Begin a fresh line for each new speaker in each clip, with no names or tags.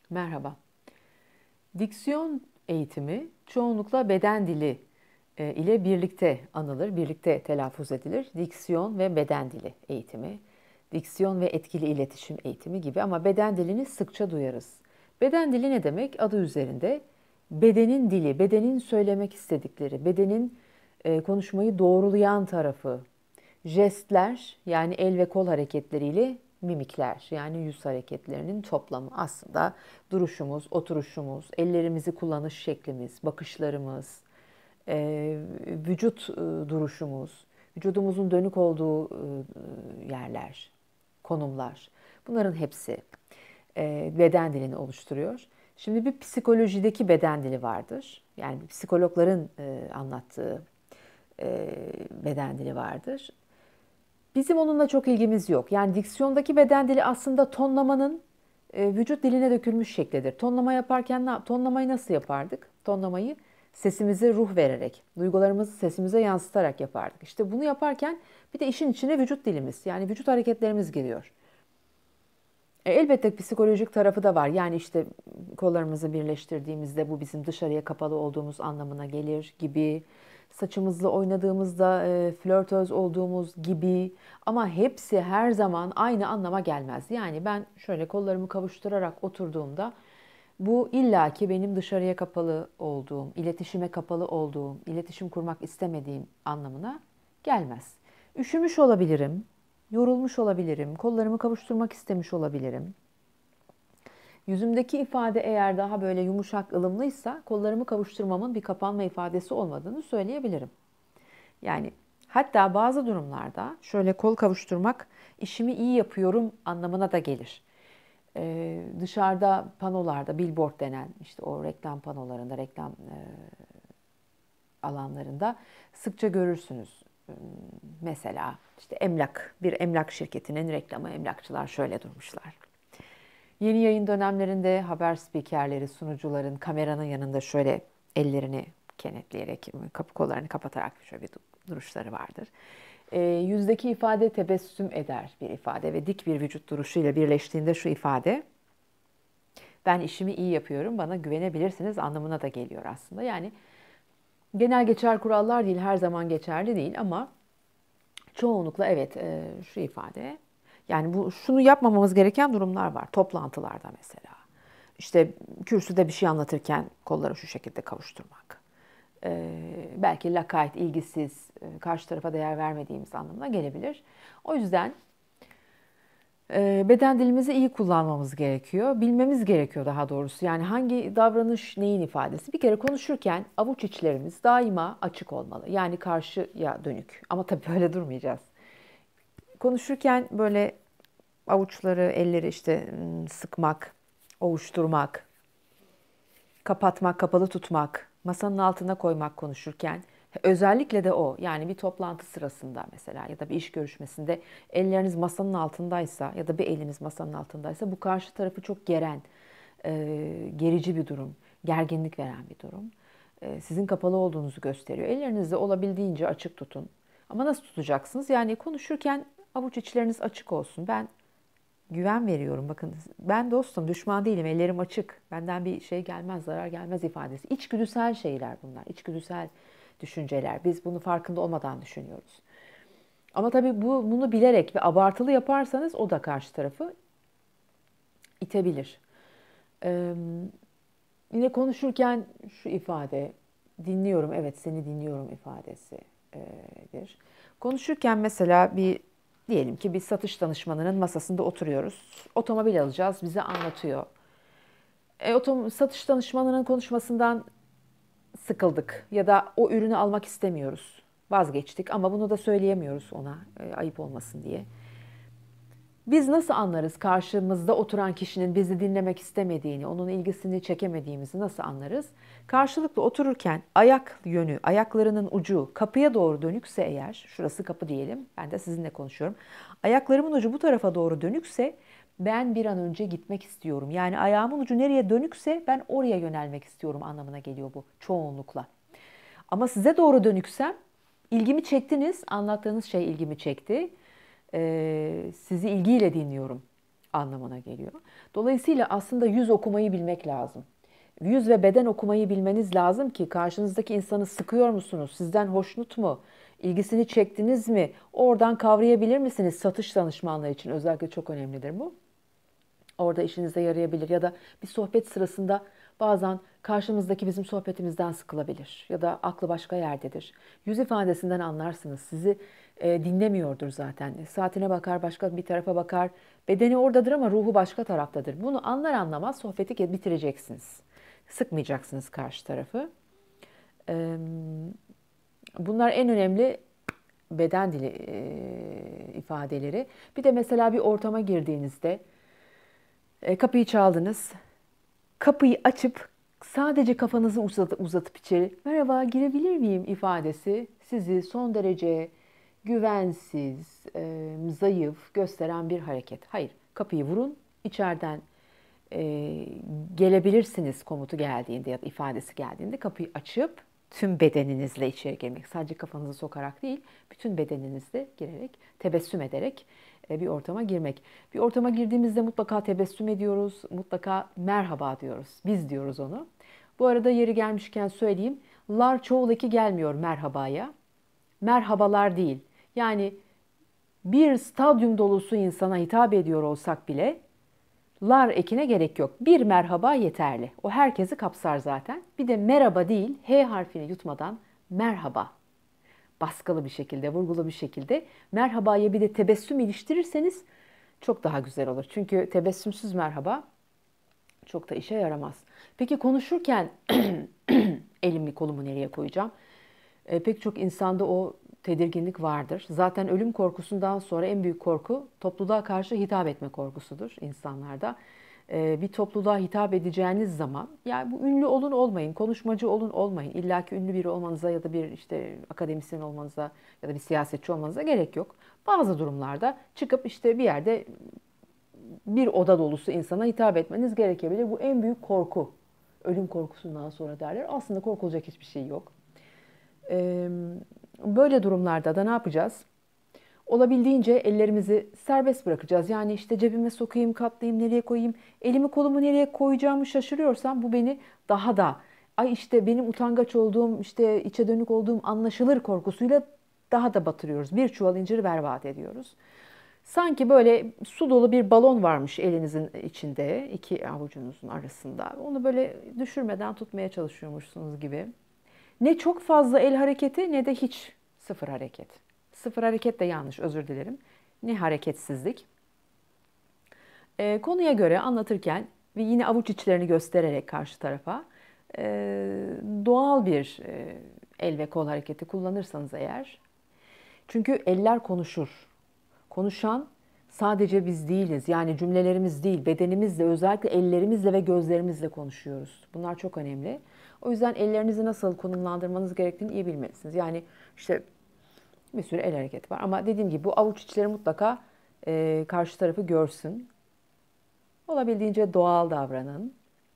Merhaba. Diksiyon eğitimi çoğunlukla beden dili ile birlikte anılır, birlikte telaffuz edilir. Diksiyon ve beden dili eğitimi, diksiyon ve etkili iletişim eğitimi gibi ama beden dilini sıkça duyarız. Beden dili ne demek? Adı üzerinde bedenin dili, bedenin söylemek istedikleri, bedenin konuşmayı doğrulayan tarafı, jestler yani el ve kol hareketleriyle mimikler yani yüz hareketlerinin toplamı aslında duruşumuz, oturuşumuz, ellerimizi kullanış şeklimiz, bakışlarımız, vücut duruşumuz, vücudumuzun dönük olduğu yerler, konumlar. Bunların hepsi beden dilini oluşturuyor. Şimdi bir psikolojideki beden dili vardır. Yani psikologların anlattığı beden dili vardır. Bizim onunla çok ilgimiz yok. Yani diksiyondaki beden dili aslında tonlamanın vücut diline dökülmüş şeklidir. Tonlama yaparken tonlamayı nasıl yapardık? Tonlamayı sesimize ruh vererek, duygularımızı sesimize yansıtarak yapardık. İşte bunu yaparken bir de işin içine vücut dilimiz, yani vücut hareketlerimiz giriyor. Elbette psikolojik tarafı da var. Yani işte kollarımızı birleştirdiğimizde bu bizim dışarıya kapalı olduğumuz anlamına gelir gibi. Saçımızla oynadığımızda flörtöz olduğumuz gibi. Ama hepsi her zaman aynı anlama gelmez. Yani ben şöyle kollarımı kavuşturarak oturduğumda bu illaki benim dışarıya kapalı olduğum, iletişime kapalı olduğum, iletişim kurmak istemediğim anlamına gelmez. Üşümüş olabilirim, yorulmuş olabilirim, kollarımı kavuşturmak istemiş olabilirim. Yüzümdeki ifade eğer daha böyle yumuşak, ılımlıysa kollarımı kavuşturmamın bir kapanma ifadesi olmadığını söyleyebilirim. Yani hatta bazı durumlarda şöyle kol kavuşturmak işimi iyi yapıyorum anlamına da gelir. Dışarıda panolarda, billboard denen işte o reklam panolarında, reklam alanlarında sıkça görürsünüz. Mesela işte bir emlak şirketinin reklamı, emlakçılar şöyle durmuşlar. Yeni yayın dönemlerinde haber spikerleri, sunucuların kameranın yanında şöyle ellerini kenetleyerek, kapı kollarını kapatarak şöyle bir duruşları vardır. Yüzdeki ifade tebessüm eder bir ifade ve dik bir vücut duruşuyla birleştiğinde şu ifade, ben işimi iyi yapıyorum, bana güvenebilirsiniz anlamına da geliyor aslında. Yani genel geçer kurallar değil, her zaman geçerli değil ama çoğunlukla evet şu ifade. Yani şunu yapmamamız gereken durumlar var. Toplantılarda mesela. İşte kürsüde bir şey anlatırken kolları şu şekilde kavuşturmak. Belki lakayt, ilgisiz, karşı tarafa değer vermediğimiz anlamına gelebilir. O yüzden beden dilimizi iyi kullanmamız gerekiyor. Bilmemiz gerekiyor daha doğrusu. Yani hangi davranış neyin ifadesi? Bir kere konuşurken avuç içlerimiz daima açık olmalı. Yani karşıya dönük. Ama tabii böyle durmayacağız. Konuşurken böyle avuçları, elleri işte sıkmak, ovuşturmak, kapatmak, kapalı tutmak, masanın altına koymak konuşurken. Özellikle de o, yani bir toplantı sırasında mesela ya da bir iş görüşmesinde elleriniz masanın altındaysa ya da bir eliniz masanın altındaysa bu karşı tarafı çok geren, gerici bir durum, gerginlik veren bir durum. Sizin kapalı olduğunuzu gösteriyor. Ellerinizi olabildiğince açık tutun. Ama nasıl tutacaksınız? Yani konuşurken avuç içleriniz açık olsun. Ben güven veriyorum. Bakın ben dostum, düşman değilim. Ellerim açık. Benden bir şey gelmez, zarar gelmez ifadesi. İçgüdüsel şeyler bunlar. İçgüdüsel düşünceler. Biz bunu farkında olmadan düşünüyoruz. Ama tabii bunu bilerek ve abartılı yaparsanız o da karşı tarafı itebilir. Ee, Yine konuşurken şu ifade, dinliyorum, evet seni dinliyorum ifadesidir. Konuşurken mesela diyelim ki bir satış danışmanının masasında oturuyoruz. Otomobil alacağız, bize anlatıyor. Satış danışmanının konuşmasından sıkıldık ya da o ürünü almak istemiyoruz. Vazgeçtik ama bunu da söyleyemiyoruz ona ayıp olmasın diye. Biz nasıl anlarız karşımızda oturan kişinin bizi dinlemek istemediğini, onun ilgisini çekemediğimizi nasıl anlarız? Karşılıklı otururken ayak yönü, ayaklarının ucu kapıya doğru dönükse eğer, şurası kapı diyelim, ben de sizinle konuşuyorum. Ayaklarımın ucu bu tarafa doğru dönükse ben bir an önce gitmek istiyorum. Yani ayağımın ucu nereye dönükse ben oraya yönelmek istiyorum anlamına geliyor bu çoğunlukla. Ama size doğru dönüksem ilgimi çektiniz, anlattığınız şey ilgimi çekti. Sizi ilgiyle dinliyorum anlamına geliyor. Dolayısıyla aslında yüz okumayı bilmek lazım. Yüz ve beden okumayı bilmeniz lazım ki karşınızdaki insanı sıkıyor musunuz? Sizden hoşnut mu? İlgisini çektiniz mi? Oradan kavrayabilir misiniz? Satış danışmanlığı için özellikle çok önemlidir bu. Orada işinize yarayabilir ya da bir sohbet sırasında bazen karşımızdaki bizim sohbetimizden sıkılabilir ya da aklı başka yerdedir. Yüz ifadesinden anlarsınız. Sizi dinlemiyordur zaten. Saatine bakar, başka bir tarafa bakar. Bedeni oradadır ama ruhu başka taraftadır. Bunu anlar anlamaz sohbeti bitireceksiniz. Sıkmayacaksınız karşı tarafı. Bunlar en önemli beden dili ifadeleri. Bir de mesela bir ortama girdiğinizde kapıyı çaldınız. Kapıyı açıp sadece kafanızı uzatıp içeri merhaba girebilir miyim ifadesi sizi son derece güvensiz, zayıf gösteren bir hareket. Hayır, kapıyı vurun, içeriden gelebilirsiniz komutu geldiğinde ya da ifadesi geldiğinde kapıyı açıp tüm bedeninizle içeri girmek. Sadece kafanızı sokarak değil, bütün bedeninizle girerek, tebessüm ederek bir ortama girmek. Bir ortama girdiğimizde mutlaka tebessüm ediyoruz, mutlaka merhaba diyoruz. Biz diyoruz onu. Bu arada yeri gelmişken söyleyeyim. Lar çoğul eki gelmiyor merhabaya. Merhabalar değil. Yani bir stadyum dolusu insana hitap ediyor olsak bile lar ekine gerek yok. Bir merhaba yeterli. O herkesi kapsar zaten. Bir de merhaba değil, H harfini yutmadan merhaba. Baskılı bir şekilde, vurgulu bir şekilde merhabaya bir de tebessüm iliştirirseniz çok daha güzel olur. Çünkü tebessümsüz merhaba çok da işe yaramaz. Peki konuşurken elimi kolumu nereye koyacağım? Pek çok insanda o tedirginlik vardır. Zaten ölüm korkusundan sonra en büyük korku topluluğa karşı hitap etme korkusudur insanlarda. Bir topluluğa hitap edeceğiniz zaman, yani bu ünlü olun olmayın, konuşmacı olun olmayın. İlla ki ünlü biri olmanıza ya da bir işte akademisyen olmanıza ya da bir siyasetçi olmanıza gerek yok. Bazı durumlarda çıkıp işte bir yerde bir oda dolusu insana hitap etmeniz gerekebilir. Bu en büyük korku. Ölüm korkusundan sonra derler. Aslında korkulacak hiçbir şey yok. Böyle durumlarda da ne yapacağız? Olabildiğince ellerimizi serbest bırakacağız. Yani işte cebime sokayım, katlayayım, nereye koyayım, elimi kolumu nereye koyacağımı şaşırıyorsam bu beni daha da ay işte benim utangaç olduğum, işte içe dönük olduğum anlaşılır korkusuyla daha da batırıyoruz. Bir çuval inciri berbat ediyoruz. Sanki böyle su dolu bir balon varmış elinizin içinde, iki avucunuzun arasında. Onu böyle düşürmeden tutmaya çalışıyormuşsunuz gibi. Ne çok fazla el hareketi ne de hiç sıfır hareket. Sıfır hareket de yanlış, özür dilerim. Ne hareketsizlik. Konuya göre anlatırken ve yine avuç içlerini göstererek karşı tarafa doğal bir el ve kol hareketi kullanırsanız eğer. Çünkü eller konuşur. Konuşan sadece biz değiliz. Yani cümlelerimiz değil, bedenimizle, özellikle ellerimizle ve gözlerimizle konuşuyoruz. Bunlar çok önemli. O yüzden ellerinizi nasıl konumlandırmanız gerektiğini iyi bilmelisiniz. Yani işte bir sürü el hareketi var. Ama dediğim gibi bu avuç içleri mutlaka karşı tarafı görsün. Olabildiğince doğal davranın.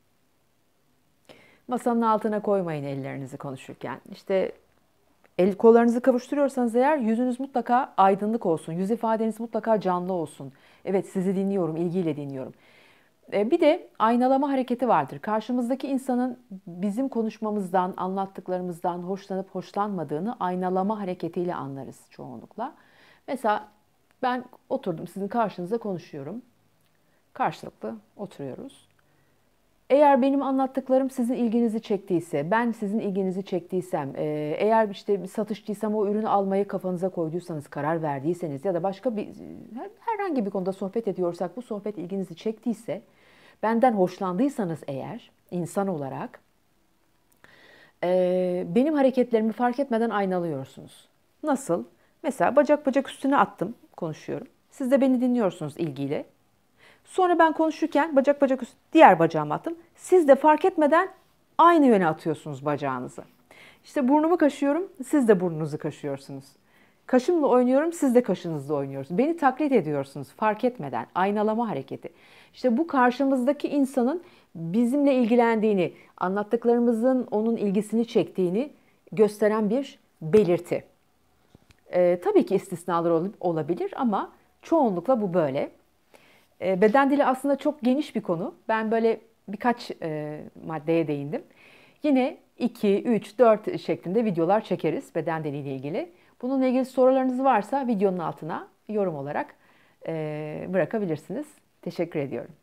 Masanın altına koymayın ellerinizi konuşurken. İşte el kollarınızı kavuşturuyorsanız eğer yüzünüz mutlaka aydınlık olsun. Yüz ifadeniz mutlaka canlı olsun. Evet sizi dinliyorum, ilgiyle dinliyorum. Bir de aynalama hareketi vardır. Karşımızdaki insanın bizim konuşmamızdan, anlattıklarımızdan hoşlanıp hoşlanmadığını aynalama hareketiyle anlarız çoğunlukla. Mesela ben oturdum sizin karşınızda konuşuyorum. Karşılıklı oturuyoruz. Eğer benim anlattıklarım sizin ilginizi çektiyse, ben sizin ilginizi çektiysem, eğer işte bir satışçıysam o ürünü almayı kafanıza koyduysanız, karar verdiyseniz ya da başka bir herhangi bir konuda sohbet ediyorsak bu sohbet ilginizi çektiyse, benden hoşlandıysanız eğer insan olarak benim hareketlerimi fark etmeden aynalıyorsunuz. Nasıl? Mesela bacak bacak üstüne attım, konuşuyorum. Siz de beni dinliyorsunuz ilgiyle. Sonra ben konuşurken bacak bacak üstü diğer bacağımı attım. Siz de fark etmeden aynı yöne atıyorsunuz bacağınızı. İşte burnumu kaşıyorum, siz de burnunuzu kaşıyorsunuz. Kaşımla oynuyorum, siz de kaşınızla oynuyorsunuz. Beni taklit ediyorsunuz fark etmeden. Aynalama hareketi. İşte bu karşımızdaki insanın bizimle ilgilendiğini, anlattıklarımızın onun ilgisini çektiğini gösteren bir belirti. Tabii ki istisnalar olabilir ama çoğunlukla bu böyle. Beden dili aslında çok geniş bir konu. Ben böyle birkaç maddeye değindim. Yine 2, 3, 4 şeklinde videolar çekeriz beden diliyle ilgili. Bununla ilgili sorularınız varsa videonun altına yorum olarak bırakabilirsiniz. Teşekkür ediyorum.